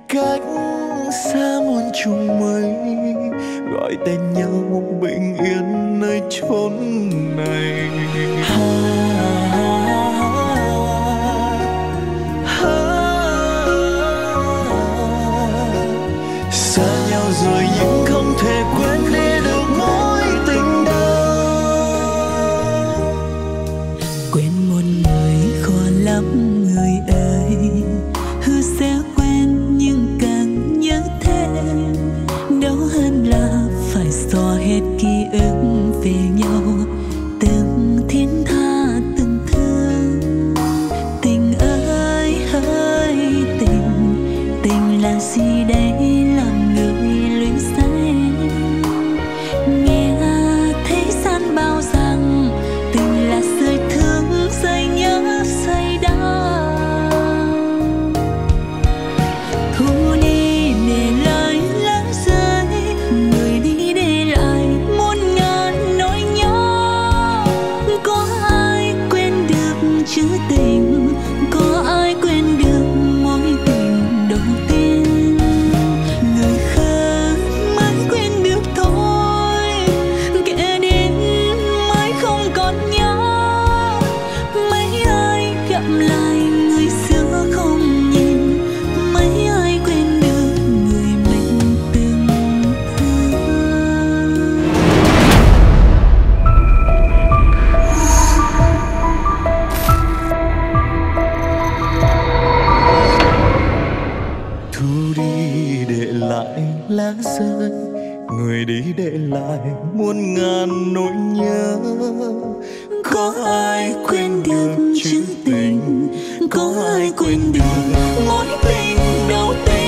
cách xa muôn trùng mây, gọi tên nhau bình yên nơi chốn này. Xa nhau rồi nhưng không thể quên đi được mối tình đầu. Quên một người khó lắm người ơi, hứa sẽ quên nhưng càng nhớ thêm. Đau hơn là phải xóa hết ký ức về nhau, từng thiên tha từng thương. Tình ơi hỡi tình, tình là gì đây làm người luyến say. Nghe thấy gian bao rằng tình là rơi thương rơi nhớ say đau. Thu đi để lại lá rơi, người đi để lại muôn ngàn nỗi nhớ. Có ai quên được chữ tình, có ai quên được mối tình đầu tiên. Người khác mới quên được thôi, kể đến mới không còn nhớ. Mấy ai gặp lại người xưa không nhìn, mấy ai quên được người mình từng thương. Thu đi để lại lá rơi, người đi để lại muôn ngàn nỗi nhớ. Có ai quên được chữ tình, có ai quên được mối tình đầu tiên.